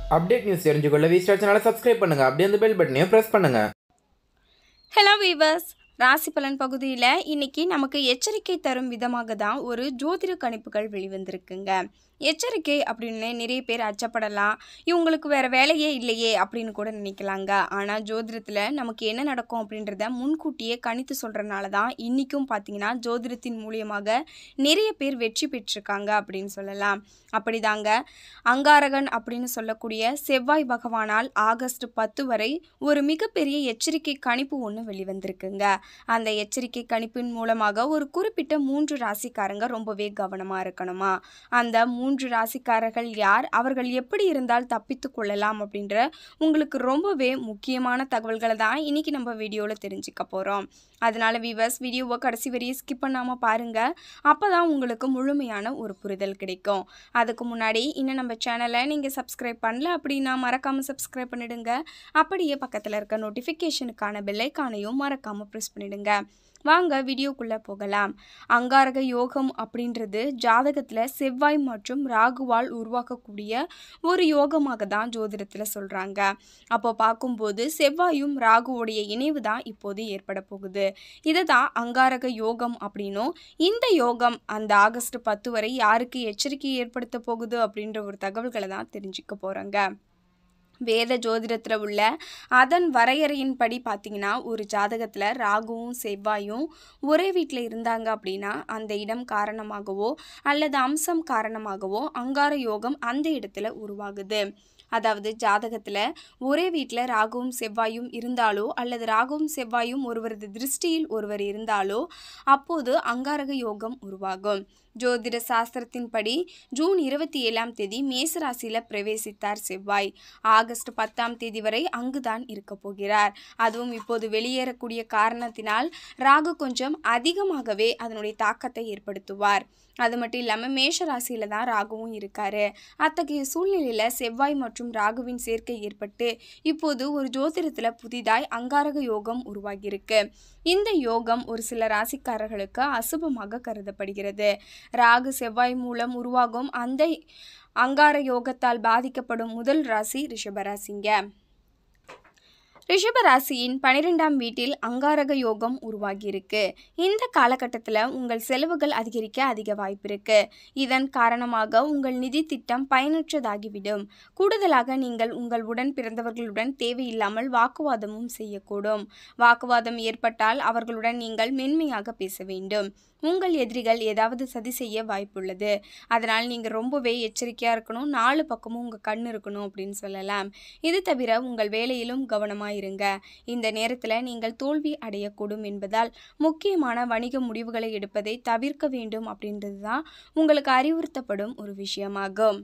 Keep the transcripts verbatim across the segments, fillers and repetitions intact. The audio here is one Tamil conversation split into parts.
அப்டேட் நியூஸ் தெரிஞ்சுக்கொள்ள வி ஸ்டார் சேனலை சப்ஸ்கிரைப் பண்ணுங்க. அப்படியே அந்த பெல் பட்டனையும் பிரஸ் பண்ணுங்க. ஹலோ வீவர்ஸ், ராசி பலன் பகுதியில் இன்னைக்கு நமக்கு எச்சரிக்கை தரும் விதமாக தான் ஒரு ஜோதிட கணிப்புகள் வெளிவந்திருக்குங்க. எச்சரிக்கை அப்படின்னு நிறைய பேர் அச்சப்படலாம். இவங்களுக்கு வேறு வேலையே இல்லையே அப்படின்னு கூட நினைக்கலாங்க. ஆனால் ஜோதிடத்தில் நமக்கு என்ன நடக்கும் அப்படின்றத முன்கூட்டியே கணித்து சொல்கிறனால தான் இன்றைக்கும் பார்த்தீங்கன்னா ஜோதிடத்தின் மூலியமாக நிறைய பேர் வெற்றி பெற்றிருக்காங்க அப்படின்னு சொல்லலாம். அப்படிதாங்க அங்காரகன் அப்படின்னு சொல்லக்கூடிய செவ்வாய் பகவானால் ஆகஸ்ட் பத்து வரை ஒரு மிகப்பெரிய எச்சரிக்கை கணிப்பு ஒன்று வெளிவந்திருக்குங்க. அந்த எச்சரிக்கை கணிப்பின் மூலமாக ஒரு குறிப்பிட்ட மூன்று ராசிக்காரங்க ரொம்பவே கவனமாக இருக்கணுமா. அந்த மூன்று ராசிக்காரர்கள் யார், அவர்கள் எப்படி இருந்தால் தப்பித்து கொள்ளலாம் அப்படின்ற உங்களுக்கு ரொம்பவே முக்கியமான தகவல்களை தான் இன்னைக்கு நம்ம வீடியோவில் தெரிஞ்சுக்க போகிறோம். அதனால வீவர்ஸ், வீடியோவை கடைசி வரையை ஸ்கிப் பண்ணாமல் பாருங்கள். அப்போ தான் உங்களுக்கு முழுமையான ஒரு புரிதல் கிடைக்கும். அதுக்கு முன்னாடி இன்னும் நம்ம சேனலை நீங்கள் சப்ஸ்கிரைப் பண்ணல அப்படின்னா மறக்காமல் சப்ஸ்கிரைப் பண்ணிடுங்க. அப்படியே பக்கத்தில் இருக்க நோட்டிஃபிகேஷனுக்கான பெல்லைக்கானையும் மறக்காமல் ப்ரெஸ் பண்ணிடுங்க. வாங்க வீடியோக்குள்ளே போகலாம். அங்காரக யோகம் அப்படின்றது ஜாதகத்தில் செவ்வாய் மற்றும் ராகுவால் உருவாக்கக்கூடிய ஒரு யோகமாக தான் ஜோதிடத்தில் சொல்கிறாங்க. அப்போ பார்க்கும்போது செவ்வாயும் ராகுவோடைய இணைவு தான் இப்போது ஏற்பட போகுது. இதை தான் அங்காரக யோகம் அப்படின்னும், இந்த யோகம் அந்த ஆகஸ்ட் பத்து வரை யாருக்கு எச்சரிக்கை ஏற்படுத்த போகுது அப்படின்ற ஒரு தகவல்களை தான் தெரிஞ்சுக்க போகிறோங்க. வேத ஜோதிடத்தில் உள்ள அதன் வரையறையின்படி பார்த்தீங்கன்னா, ஒரு ஜாதகத்தில் ராகுவும் செவ்வாயும் ஒரே வீட்டில் இருந்தாங்க அப்படின்னா அந்த இடம் காரணமாகவோ அல்லது அம்சம் காரணமாகவோ அங்கார யோகம் அந்த இடத்துல உருவாகுது. அதாவது ஜாதகத்தில் ஒரே வீட்டில் ராகுவும் செவ்வாயும் இருந்தாலோ அல்லது ராகுவும் செவ்வாயும் ஒருவரது திருஷ்டியில் ஒருவர் இருந்தாலோ அப்போது அங்காரக யோகம் உருவாகும். ஜோதிட சாஸ்திரத்தின்படி ஜூன் இருபத்தி ஏழாம் தேதி மேசராசியில் பிரவேசித்தார் செவ்வாய். ஆகஸ்ட் பத்தாம் தேதி வரை அங்குதான் இருக்க போகிறார். அதுவும் இப்போது வெளியேறக்கூடிய காரணத்தினால் ராகு கொஞ்சம் அதிகமாகவே அதனுடைய தாக்கத்தை ஏற்படுத்துவார். அது மட்டும் இல்லாமல் மேஷ ராசியில் தான் ராகுவும் இருக்காரு. அத்தகைய சூழ்நிலையில் செவ்வாய் மற்றும் ராகுவின் சேர்க்கை ஏற்பட்டு இப்போது ஒரு ஜோதிடத்தில் புதிதாய் அங்காரக யோகம் உருவாகியிருக்கு. இந்த யோகம் ஒரு சில ராசிக்காரர்களுக்கு அசுபமாக கருதப்படுகிறது. ராகு செவ்வாய் மூலம் உருவாகும் அந்த அங்கார யோகத்தால் பாதிக்கப்படும் முதல் ராசி ரிஷபராசிங்க. ரிஷபராசியின் பனிரெண்டாம் வீட்டில் அங்காரக யோகம் உருவாகியிருக்கு. இந்த காலகட்டத்தில் உங்கள் செலவுகள் அதிகரிக்க அதிக வாய்ப்பு இருக்கு. இதன் காரணமாக உங்கள் நிதி திட்டம் பயனற்றதாகிவிடும். கூடுதலாக நீங்கள் உங்கள் உடன் பிறந்தவர்களுடன் தேவையில்லாமல் வாக்குவாதமும் செய்யக்கூடும். வாக்குவாதம் ஏற்பட்டால் அவர்களுடன் நீங்கள் மென்மையாக பேச வேண்டும். உங்கள் எதிரிகள் ஏதாவது சதி செய்ய வாய்ப்புள்ளது. அதனால் நீங்கள் ரொம்பவே எச்சரிக்கையாக இருக்கணும். நாலு பக்கமும் உங்கள் கண் இருக்கணும் அப்படின்னு சொல்லலாம். இது தவிர உங்கள் வேலையிலும் கவனமாக இருங்க. இந்த நேரத்தில் நீங்கள் தோல்வி அடையக்கூடும் என்பதால் முக்கியமான வணிக முடிவுகளை எடுப்பதை தவிர்க்க வேண்டும் அப்படின்றது தான் உங்களுக்கு அறிவுறுத்தப்படும் ஒரு விஷயமாகும்.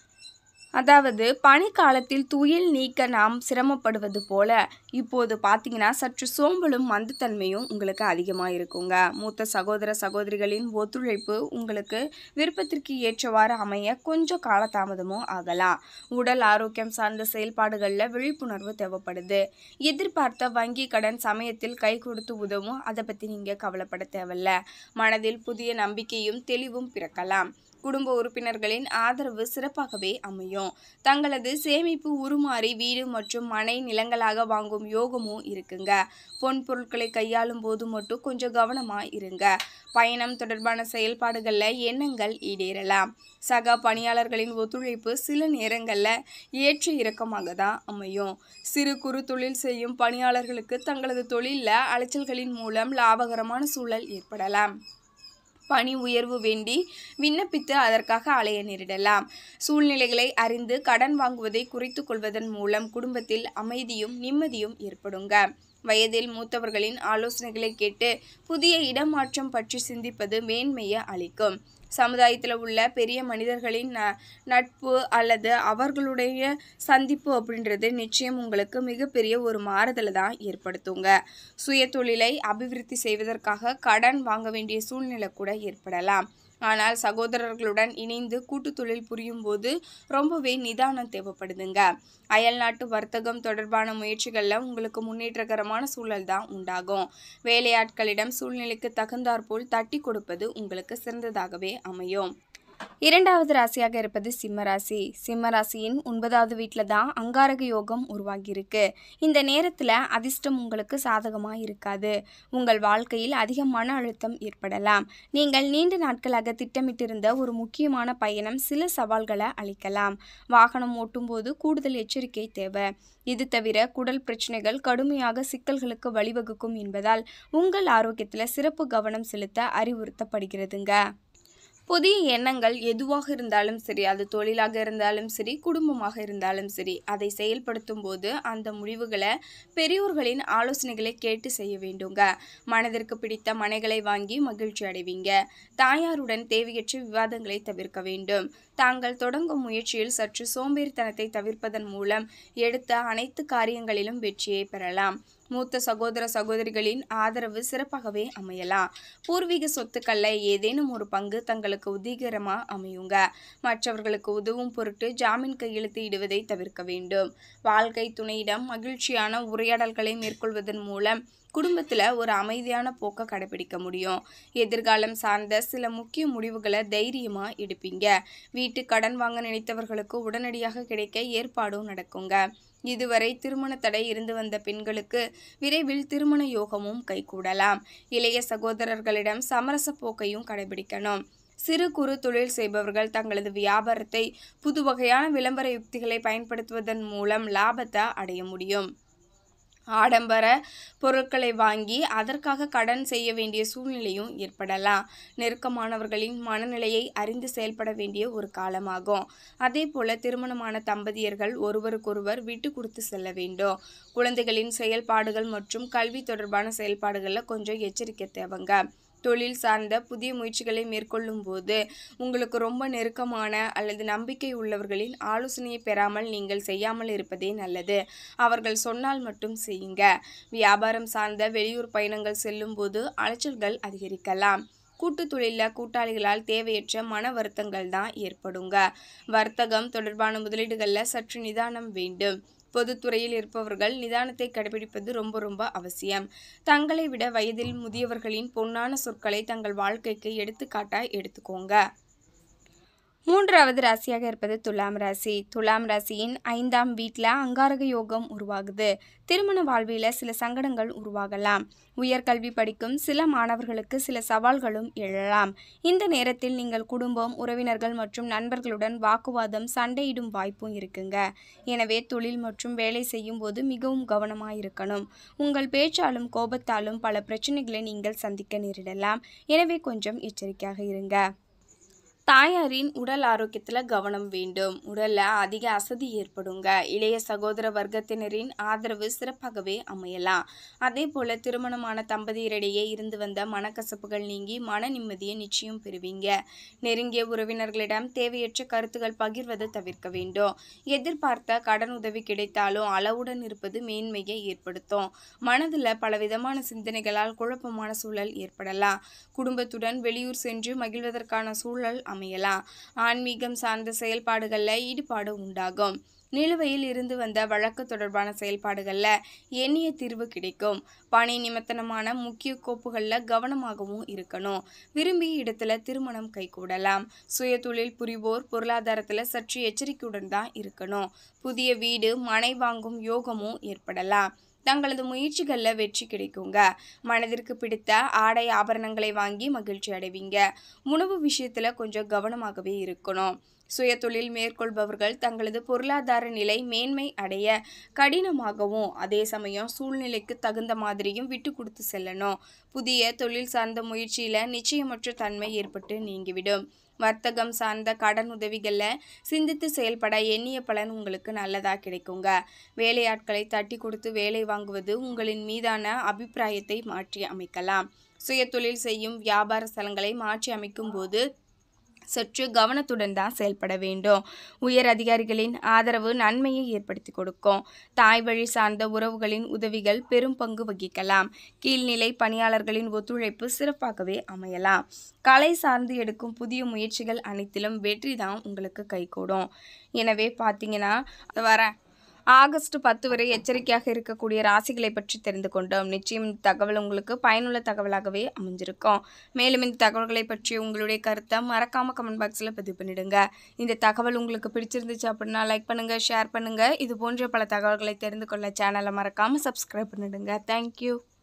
அதாவது பனிக்காலத்தில் துயில் நீக்க நாம் சிரமப்படுவது போல இப்போது பார்த்தீங்கன்னா சற்று சோம்பலும் மந்தத்தன்மையும் உங்களுக்கு அதிகமாக இருக்குங்க. மூத்த சகோதர சகோதரிகளின் ஒத்துழைப்பு உங்களுக்கு விருப்பத்திற்கு ஏற்றவாறு அமைய கொஞ்சம் காலதாமதமும் ஆகலாம். உடல் ஆரோக்கியம் சார்ந்த செயல்பாடுகளில் விழிப்புணர்வு தேவைப்படுது. எதிர்பார்த்த வங்கி கடன் சமயத்தில் கை கொடுத்து உதவும். அதை பற்றி நீங்கள் கவலைப்பட தேவையில்ல. மனதில் புதிய நம்பிக்கையும் தெளிவும் பிறக்கலாம். குடும்ப உறுப்பினர்களின் ஆதரவு சிறப்பாகவே அமையும். தங்களது சேமிப்பு உருமாறி வீடு மற்றும் மனை நிலங்களாக வாங்கும் யோகமும் இருக்குங்க. பொன் பொருட்களை கையாளும் போது மட்டும் கொஞ்சம் கவனமா இருங்க. பயணம் தொடர்பான செயல்பாடுகளில் எண்ணங்கள் ஈடேறலாம். சக பணியாளர்களின் ஒத்துழைப்பு சில நேரங்களில் ஏற்ற இறக்கமாக தான் அமையும். சிறு குறு தொழில் செய்யும் பணியாளர்களுக்கு தங்களது தொழிலில் அலைச்சல்களின் மூலம் லாபகரமான சூழல் ஏற்படலாம். பணி உயர்வு வேண்டி விண்ணப்பித்து அதற்காக அலைய நேரிடலாம். சூழ்நிலைகளை அறிந்து கடன் வாங்குவதை குறைத்து கொள்வதன் மூலம் குடும்பத்தில் அமைதியும் நிம்மதியும் ஏற்படுங்க. வயதில் மூத்தவர்களின் ஆலோசனைகளை கேட்டு புதிய இடமாற்றம் பற்றி சிந்திப்பது மேன்மையை அளிக்கும். சமுதாயத்தில் உள்ள பெரிய மனிதர்களின் ந நட்பு அல்லது அவர்களுடைய சந்திப்பு அப்படின்றது நிச்சயம் உங்களுக்கு மிகப்பெரிய ஒரு மாறுதலை தான் ஏற்படுத்துங்க. சுய தொழிலை அபிவிருத்தி செய்வதற்காக கடன் வாங்க வேண்டிய சூழ்நிலை கூட ஏற்படலாம். ஆனால் சகோதரர்களுடன் இணைந்து கூட்டு தொழில் புரியும் போது ரொம்பவே நிதானம் தேவைப்படுதுங்க. அயல்நாட்டு வர்த்தகம் தொடர்பான முயற்சிகளில் உங்களுக்கு முன்னேற்றகரமான சூழல் தான் உண்டாகும். வேலையாட்களிடம் சூழ்நிலைக்கு தகுந்தாற்போல் தட்டி கொடுப்பது உங்களுக்கு சிறந்ததாகவே அமையும். இரண்டாவது ராசியாக இருப்பது சிம்ம ராசி. சிம்ம ராசியின் ஒன்பதாவது வீட்டில் தான் அங்காரக யோகம் உருவாகியிருக்கு. இந்த நேரத்தில் அதிர்ஷ்டம் உங்களுக்கு சாதகமாக இருக்காது. உங்கள் வாழ்க்கையில் அதிக மன அழுத்தம் ஏற்படலாம். நீங்கள் நீண்ட நாட்களாக திட்டமிட்டிருந்த ஒரு முக்கியமான பயணம் சில சவால்களை அளிக்கலாம். வாகனம் ஓட்டும் போது கூடுதல் எச்சரிக்கை தேவை. இது தவிர குடல் பிரச்சனைகள் கடுமையாக சிக்கல்களுக்கு வழிவகுக்கும் என்பதால் உங்கள் ஆரோக்கியத்தில் சிறப்பு கவனம் செலுத்த அறிவுறுத்தப்படுகிறதுங்க. புதிய எண்ணங்கள் எதுவாக இருந்தாலும் சரி, அது தொழிலாக இருந்தாலும் சரி, குடும்பமாக இருந்தாலும் சரி, அதை செயல்படுத்தும் போது அந்த முடிவுகளை பெரியோர்களின் ஆலோசனைகளை கேட்டு செய்ய வேண்டுங்க. மனதிற்கு பிடித்த மனைகளை வாங்கி மகிழ்ச்சி அடைவீங்க. தாயாருடன் தேவையற்ற விவாதங்களை தவிர்க்க வேண்டும். தாங்கள் தொடங்கும் முயற்சியில் சற்று சோம்பேறித்தனத்தை தவிர்ப்பதன் மூலம் எடுத்த அனைத்து காரியங்களிலும் வெற்றியை பெறலாம். மூத்த சகோதர சகோதரிகளின் ஆதரவு சிறப்பாகவே அமையலாம். பூர்வீக சொத்துக்களில் ஏதேனும் ஒரு பங்கு தங்களுக்கு உதவிகரமாக அமையுங்க. மற்றவர்களுக்கு உதவும் பொருட்டு ஜாமீன் கையெழுத்து இடுவதை தவிர்க்க வேண்டும். வாழ்க்கை துணையிடம் மகிழ்ச்சியான உரையாடல்களை மேற்கொள்வதன் மூலம் குடும்பத்தில் ஒரு அமைதியான போக்கை கடைபிடிக்க முடியும். எதிர்காலம் சார்ந்த சில முக்கிய முடிவுகளை தைரியமாக எடுப்பீங்க. வீட்டு கடன் வாங்க நினைத்தவர்களுக்கு உடனடியாக கிடைக்க ஏற்பாடும் நடக்குங்க. இதுவரை திருமண தடை இருந்து வந்த பெண்களுக்கு விரைவில் திருமண யோகமும் கைகூடலாம். இளைய சகோதரர்களிடம் சமரச போக்கையும் கடைபிடிக்கணும். சிறு குறு தொழில் செய்பவர்கள் தங்களது வியாபாரத்தை புது வகையான விளம்பர யுக்திகளை பயன்படுத்துவதன் மூலம் லாபத்தை அடைய முடியும். ஆடம்பர பொருட்களை வாங்கி அதற்காக கடன் செய்ய வேண்டிய சூழ்நிலையும் ஏற்படலாம். நெருக்கமானவர்களின் மனநிலையை அறிந்து செயல்பட வேண்டிய ஒரு காலமாகும். அதே போல திருமணமான தம்பதியர்கள் ஒருவருக்கொருவர் விட்டு கொடுத்து செல்ல வேண்டும். குழந்தைகளின் செயல்பாடுகள் மற்றும் கல்வி தொடர்பான செயல்பாடுகளில் கொஞ்சம் எச்சரிக்கை தேவைங்க. தொழில் சார்ந்த புதிய முயற்சிகளை மேற்கொள்ளும் போது உங்களுக்கு ரொம்ப நெருக்கமான அல்லது நம்பிக்கை உள்ளவர்களின் ஆலோசனையை பெறாமல் நீங்கள் செய்யாமல் இருப்பதே நல்லது. அவர்கள் சொன்னால் மட்டும் செய்யுங்க. வியாபாரம் சார்ந்த வெளியூர் பயணங்கள் செல்லும் போது அலைச்சல்கள் அதிகரிக்கலாம். கூட்டு தொழிலில் கூட்டாளிகளால் தேவையற்ற மன வருத்தங்கள் தான் ஏற்படுங்க. வர்த்தகம் தொடர்பான முதலீடுகளில் சற்று நிதானம் வேண்டும். பொதுத்துறையில் இருப்பவர்கள் நிதானத்தை கடைபிடிப்பது ரொம்ப ரொம்ப அவசியம். தங்களை விட வயதில் முதியவர்களின் பொன்னான சொற்களை தங்கள் வாழ்க்கைக்கு எடுத்துக்காட்டா எடுத்துக்கோங்க. மூன்றாவது ராசியாக இருப்பது துலாம் ராசி. துலாம் ராசியின் ஐந்தாம் வீட்டில் அங்காரக யோகம் உருவாகுது. திருமண வாழ்வில் சில சங்கடங்கள் உருவாகலாம். உயர்கல்வி படிக்கும் சில மாணவர்களுக்கு சில சவால்களும் எழலாம். இந்த நேரத்தில் நீங்கள் குடும்பம், உறவினர்கள் மற்றும் நண்பர்களுடன் வாக்குவாதம், சண்டையிடும் வாய்ப்பும் இருக்குங்க. எனவே தொழில் மற்றும் வேலை செய்யும் போது மிகவும் கவனமாக இருக்கணும். உங்கள் பேச்சாலும் கோபத்தாலும் பல பிரச்சனைகளை நீங்கள் சந்திக்க நேரிடலாம். எனவே கொஞ்சம் எச்சரிக்கையாக இருங்க. தாயாரின் உடல் ஆரோக்கியத்தில் கவனம் வேண்டும். உடலில் அதிக அசதி ஏற்படுங்க. இளைய சகோதர வர்க்கத்தினரின் ஆதரவு சிறப்பாகவே அமையலாம். அதே போல் திருமணமான தம்பதியரிடையே இருந்து வந்த மனக்கசப்புகள் நீங்கி மன நிம்மதியை நிச்சயம் பெறுவீங்க. நெருங்கிய உறவினர்களிடம் தேவையற்ற கருத்துக்கள் பகிர்வதை தவிர்க்க வேண்டும். எதிர்பார்த்த கடன் உதவி கிடைத்தாலும் அளவுடன் இருப்பது மேன்மையை ஏற்படுத்தும். மனதில் பலவிதமான சிந்தனைகளால் குழப்பமான சூழல் ஏற்படலாம். குடும்பத்துடன் வெளியூர் சென்று மகிழ்வதற்கான சூழல் அமையலாம். ஆன்மீகம் சார்ந்த செயல்பாடுகளில் ஈடுபாடு உண்டாகும். நிலுவையில் இருந்து வந்த வழக்கு தொடர்பான செயல்பாடுகளில் எண்ணிய தீர்வு கிடைக்கும். பணி நிமித்தமான முக்கிய கோப்புகளில் கவனமாகவும் இருக்கணும். விரும்பிய இடத்துல திருமணம் கைகூடலாம். சுய தொழில் புரிவோர் பொருளாதாரத்தில் சற்று எச்சரிக்கையுடன் தான் இருக்கணும். புதிய வீடு, மனை வாங்கும் யோகமும் ஏற்படலாம். தங்களது முயற்சிகளில் வெற்றி கிடைக்குங்க. மனதிற்கு பிடித்த ஆடை ஆபரணங்களை வாங்கி மகிழ்ச்சி அடைவீங்க. உணவு விஷயத்தில் கொஞ்சம் கவனமாகவே இருக்கணும். சுய தொழில் மேற்கொள்பவர்கள் தங்களது பொருளாதார நிலை மேன்மை அடைய கடினமாகவும் அதே சமயம் சூழ்நிலைக்கு தகுந்த மாதிரியும் விட்டு கொடுத்து செல்லணும். புதிய தொழில் சார்ந்த முயற்சியில் நிச்சயமற்ற தன்மை ஏற்பட்டு நீங்கிவிடும். வர்த்தகம் சார்ந்த கடன் உதவிகளில் சிந்தித்து செயல்பட எண்ணிய பலன் உங்களுக்கு நல்லதாக கிடைக்குங்க. வேலையாட்களை தட்டி கொடுத்து வேலை வாங்குவது உங்களின் மீதான அபிப்பிராயத்தை மாற்றி அமைக்கலாம். சுய தொழில் செய்யும் வியாபார ஸ்தலங்களை மாற்றி அமைக்கும் போது சற்று கவனத்துடன் தான் செயல்பட வேண்டும். உயர் அதிகாரிகளின் ஆதரவு நன்மையை ஏற்படுத்தி கொடுக்கும். தாய் வழி சார்ந்த உறவுகளின் உதவிகள் பெரும் பங்கு வகிக்கலாம். கீழ்நிலை பணியாளர்களின் ஒத்துழைப்பு சிறப்பாகவே அமையலாம். கலை சார்ந்து எடுக்கும் புதிய முயற்சிகள் அனைத்திலும் வெற்றி தான் உங்களுக்கு கைகூடும். எனவே பார்த்தீங்கன்னா வர ஆகஸ்ட் பத்து வரை எச்சரிக்கையாக இருக்கக்கூடிய ராசிகளை பற்றி தெரிந்து கொண்டோம். நிச்சயம் இந்த தகவல் உங்களுக்கு பயனுள்ள தகவலாகவே அமைஞ்சிருக்கும். மேலும் இந்த தகவல்களை பற்றி உங்களுடைய கருத்தை மறக்காம கமெண்ட் பாக்ஸில் பதிவு பண்ணிடுங்க. இந்த தகவல் உங்களுக்கு பிடிச்சிருந்துச்சு அப்படின்னா லைக் பண்ணுங்க, ஷேர் பண்ணுங்க. இது போன்ற பல தகவல்களை தெரிந்து கொள்ள சேனலை மறக்காம சப்ஸ்கிரைப் பண்ணிடுங்க. தேங்க்யூ.